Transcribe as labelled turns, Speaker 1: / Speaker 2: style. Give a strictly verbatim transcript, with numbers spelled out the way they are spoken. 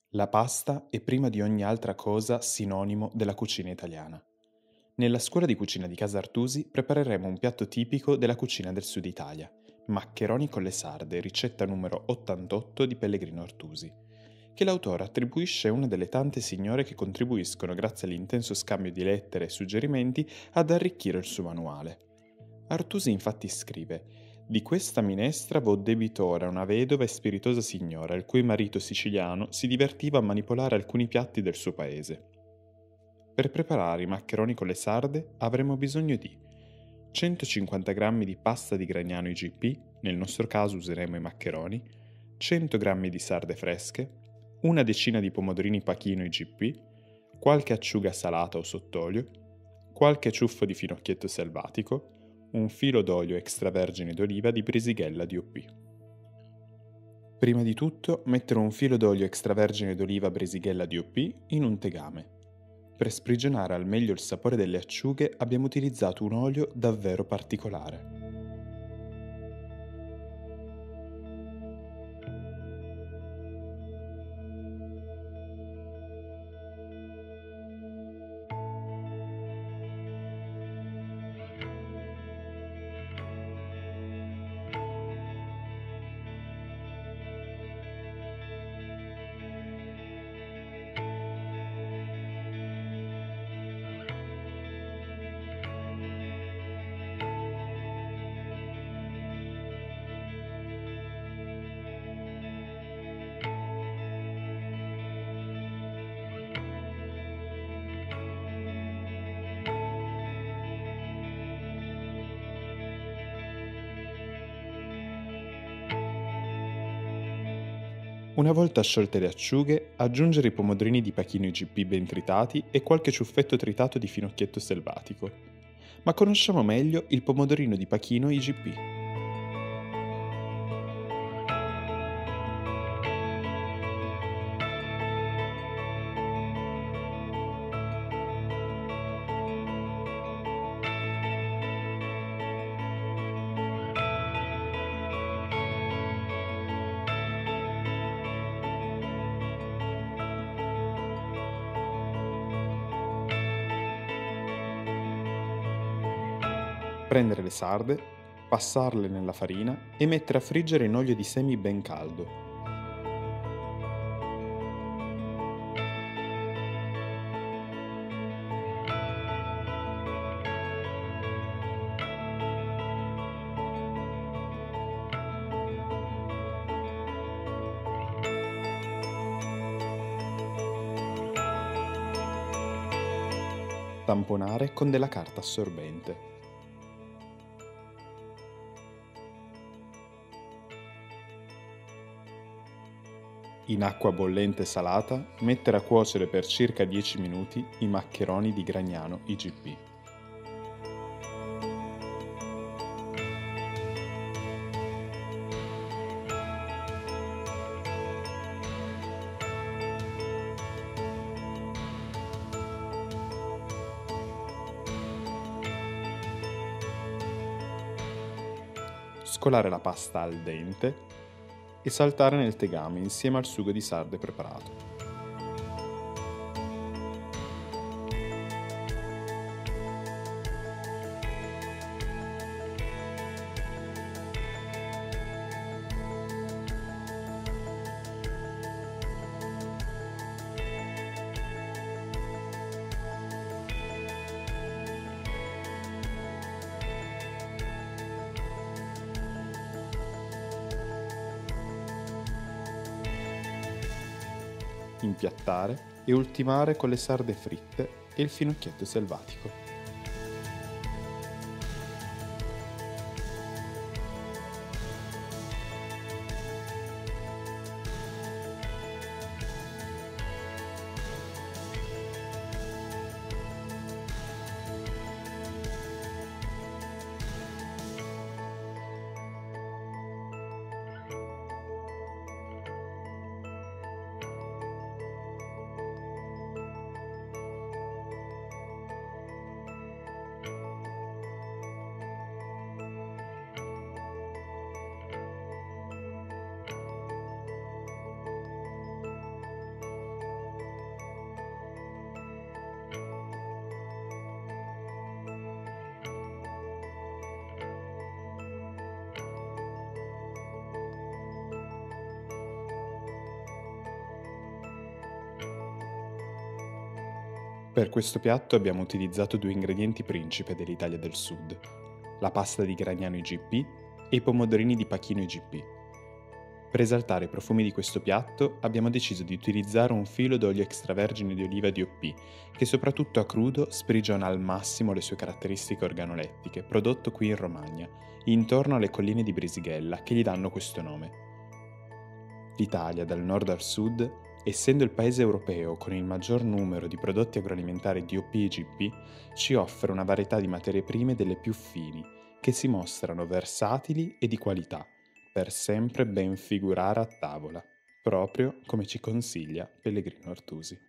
Speaker 1: La pasta è prima di ogni altra cosa sinonimo della cucina italiana. Nella scuola di cucina di Casa Artusi prepareremo un piatto tipico della cucina del Sud Italia, maccheroni con le sarde, ricetta numero ottantotto di Pellegrino Artusi, che l'autore attribuisce a una delle tante signore che contribuiscono, grazie all'intenso scambio di lettere e suggerimenti, ad arricchire il suo manuale. Artusi infatti scrive: di questa minestra vo debitore a una vedova e spiritosa signora, il cui marito siciliano si divertiva a manipolare alcuni piatti del suo paese. Per preparare i maccheroni con le sarde avremo bisogno di centocinquanta grammi di pasta di Gragnano I G P, nel nostro caso useremo i maccheroni, cento grammi di sarde fresche, una decina di pomodorini pachino I G P, qualche acciuga salata o sottolio, qualche ciuffo di finocchietto selvatico, un filo d'olio extravergine d'oliva di Brisighella D O P. Prima di tutto mettere un filo d'olio extravergine d'oliva Brisighella D O P in un tegame. Per sprigionare al meglio il sapore delle acciughe abbiamo utilizzato un olio davvero particolare. Una volta sciolte le acciughe, aggiungere i pomodorini di pachino I G P ben tritati e qualche ciuffetto tritato di finocchietto selvatico. Ma conosciamo meglio il pomodorino di pachino I G P. Prendere le sarde, passarle nella farina e mettere a friggere in olio di semi ben caldo. Tamponare con della carta assorbente. In acqua bollente salata, mettere a cuocere per circa dieci minuti i maccheroni di Gragnano I G P. Scolare la pasta al dente e saltare nel tegame insieme al sugo di sarde preparato. Impiattare e ultimare con le sarde fritte e il finocchietto selvatico. Per questo piatto abbiamo utilizzato due ingredienti principe dell'Italia del Sud, la pasta di Gragnano I G P e i pomodorini di Pachino I G P. Per esaltare i profumi di questo piatto abbiamo deciso di utilizzare un filo d'olio extravergine di oliva D O P, che soprattutto a crudo sprigiona al massimo le sue caratteristiche organolettiche, prodotto qui in Romagna, intorno alle colline di Brisighella, che gli danno questo nome. L'Italia, dal nord al sud, essendo il paese europeo con il maggior numero di prodotti agroalimentari D O P e G P, ci offre una varietà di materie prime delle più fini, che si mostrano versatili e di qualità, per sempre ben figurare a tavola, proprio come ci consiglia Pellegrino Artusi.